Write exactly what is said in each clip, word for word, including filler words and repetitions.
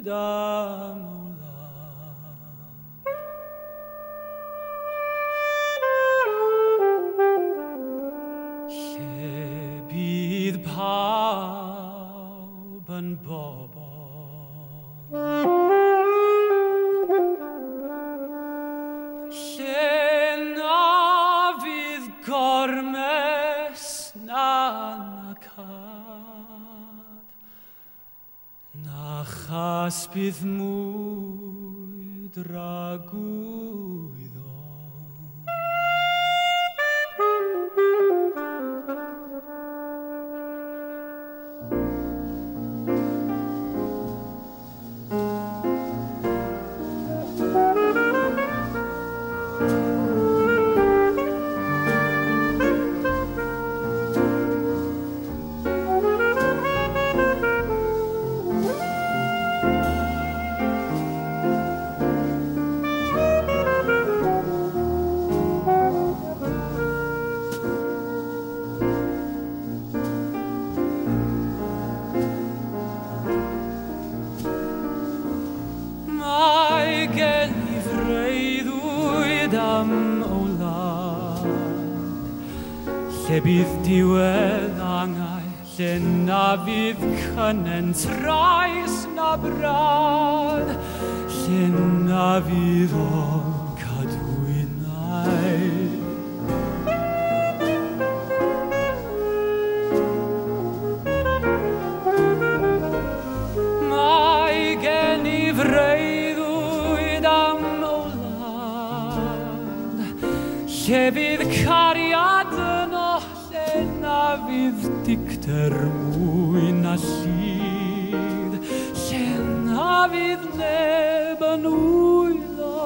llywyd am wlad. Lle bydd pawb yn bobl, lle na fydd gormes na nacad, na chas bydd mwy dragwyddo. Lle bydd diwedd angau, lle na fydd cynen trais na brad, lle na fydd o cadwynau. Mae gen I freuddwyd am wlad, lle fydd cariad na fydd dicter mwy na llyd, lle na fydd neb yn wylo.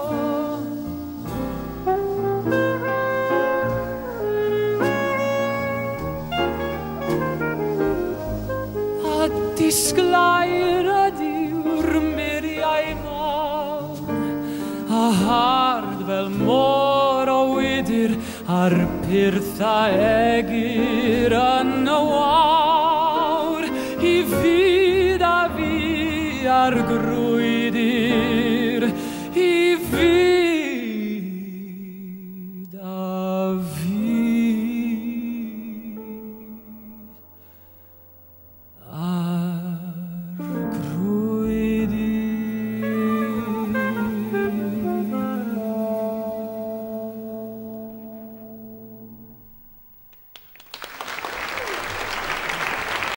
A disglair ydi'r muriau mawr, a hard fel môr o wydyr a'r pyrth a egur yn y wawr, I fyd a fi ar grwyd I